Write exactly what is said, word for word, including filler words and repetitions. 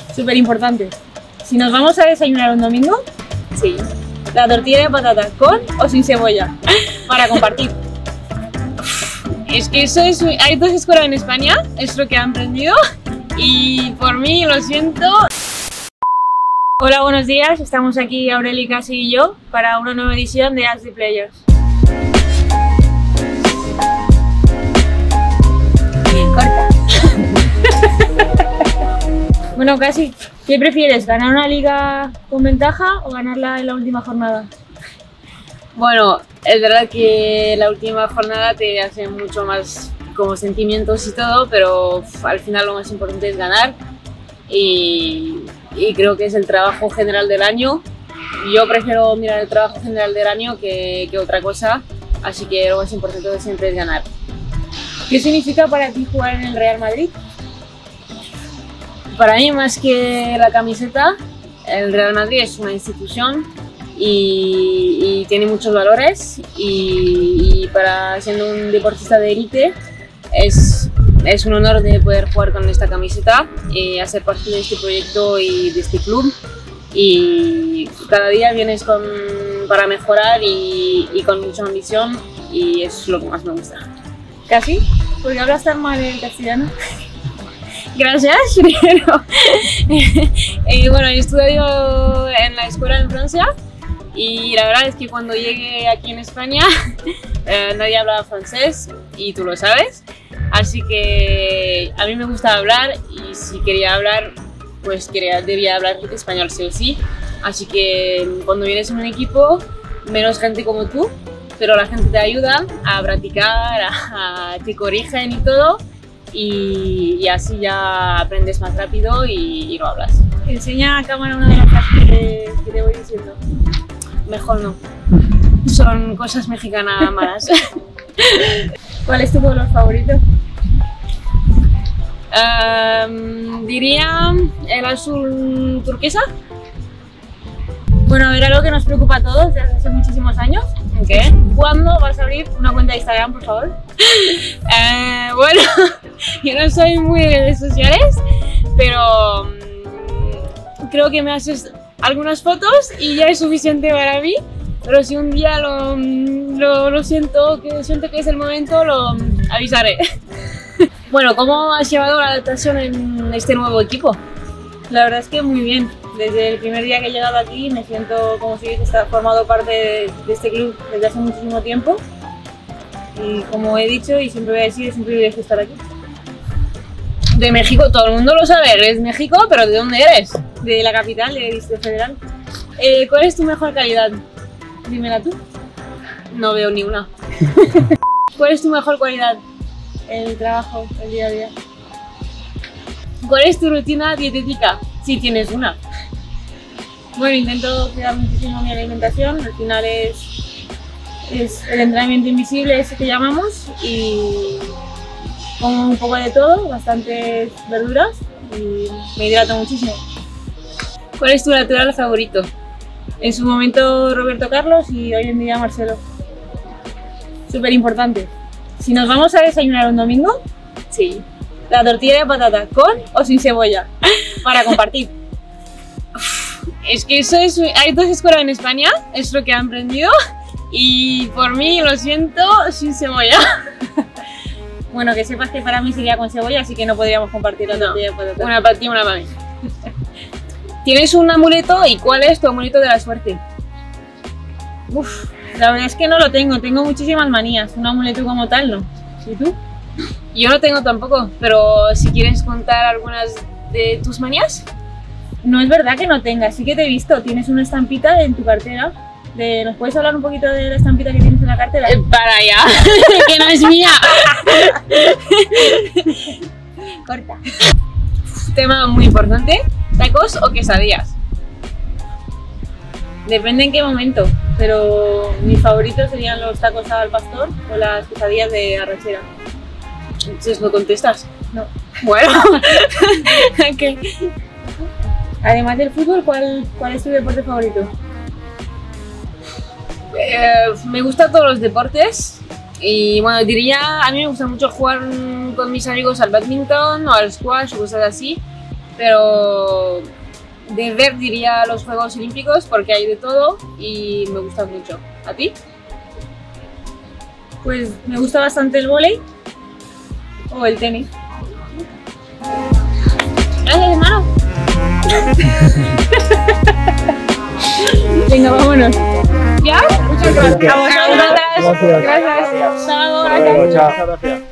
Súper importante. Si nos vamos a desayunar un domingo, Sí. la tortilla de patata con o sin cebolla, para compartir. Es que eso es... Hay dos escuelas en España, es lo que han aprendido, y por mí, lo siento. Hola, buenos días, estamos aquí Aureli, Casi y yo para una nueva edición de Ask the Players. Corta. Bueno, Casi, ¿qué prefieres? ¿Ganar una liga con ventaja o ganarla en la última jornada? Bueno, es verdad que la última jornada te hace mucho más como sentimientos y todo, pero uf, al final lo más importante es ganar y, y creo que es el trabajo general del año. Yo prefiero mirar el trabajo general del año que, que otra cosa, así que lo más importante siempre es ganar. ¿Qué significa para ti jugar en el Real Madrid? Para mí, más que la camiseta, el Real Madrid es una institución y, y tiene muchos valores y, y para siendo un deportista de élite es, es un honor de poder jugar con esta camiseta y hacer parte de este proyecto y de este club, y cada día vienes con, para mejorar y, y con mucha ambición, y es lo que más me gusta. ¿Casi? ¿Por qué hablas tan mal el castellano? Gracias, primero. eh, bueno, yo estudio en la escuela en Francia y la verdad es que cuando llegué aquí en España eh, nadie hablaba francés y tú lo sabes, así que a mí me gusta hablar y si quería hablar pues quería, debía hablar español sí o sí, así que cuando vienes en un equipo menos gente como tú, pero la gente te ayuda a practicar, a, a, te corrigen y todo. Y, y así ya aprendes más rápido y, y lo hablas. Enseña a cámara una de las frases que te, que te voy diciendo. Mejor no. Son cosas mexicanas malas. ¿Cuál es tu color favorito? Um, diría el azul turquesa. Bueno, a ver, algo que nos preocupa a todos desde hace muchísimos años. ¿Qué? ¿Cuándo vas a abrir una cuenta de Instagram, por favor? Eh, bueno, yo no soy muy de redes sociales, pero um, creo que me haces algunas fotos y ya es suficiente para mí. Pero si un día lo, lo, lo siento, que siento que es el momento, lo avisaré. Bueno, ¿cómo has llevado la adaptación en este nuevo equipo? La verdad es que muy bien. Desde el primer día que he llegado aquí me siento como si hubiese formado parte de, de este club desde hace muchísimo tiempo. Y como he dicho y siempre voy a decir, es un privilegio estar aquí. De México, todo el mundo lo sabe, eres México, pero ¿de dónde eres? De la capital, de Distrito Federal. Eh, ¿Cuál es tu mejor calidad? Dímela tú. No veo ni una. ¿Cuál es tu mejor cualidad? El trabajo, el día a día. ¿Cuál es tu rutina dietética? Si tienes una. Bueno, intento cuidar muchísimo mi alimentación, al final es, es el entrenamiento invisible ese que llamamos, y como un poco de todo, bastantes verduras y me hidrato muchísimo. ¿Cuál es tu lateral favorito? En su momento Roberto Carlos y hoy en día Marcelo. Súper importante. Si nos vamos a desayunar un domingo, Sí. la tortilla de patata con o sin cebolla, para compartir. Es que eso es... Hay dos escuelas en España, es lo que han aprendido, y por mí, lo siento, sin cebolla. Bueno, que sepas que para mí sería con cebolla, así que no podríamos compartir la tortilla No, de patata. una para ti y una para mí. ¿Tienes un amuleto y cuál es tu amuleto de la suerte? Uf, la verdad es que no lo tengo, tengo muchísimas manías, un amuleto como tal no. ¿Y tú? Yo no tengo tampoco, pero si quieres contar algunas de tus manías. No es verdad que no tengas, sí que te he visto, tienes una estampita en tu cartera. De, ¿nos puedes hablar un poquito de la estampita que tienes en la cartera? Eh, para allá, que no es mía. Corta. Tema muy importante, ¿tacos o quesadillas? Depende en qué momento, pero mis favoritos serían los tacos al pastor o las quesadillas de arrachera. Entonces no contestas. No. Bueno. Okay. Además del fútbol, ¿cuál, cuál es tu deporte favorito? Eh, me gustan todos los deportes y bueno, diría, a mí me gusta mucho jugar con mis amigos al badminton o al squash o cosas así, pero de ver, diría, los Juegos Olímpicos porque hay de todo y me gusta mucho. ¿A ti? Pues me gusta bastante el vóley o el tenis. Gracias, hermano. Venga, vámonos. ¿Ya? Muchas gracias. A vosotras. Gracias. Gracias. Chao, Hasta luego, gracias. chao. Muchas gracias.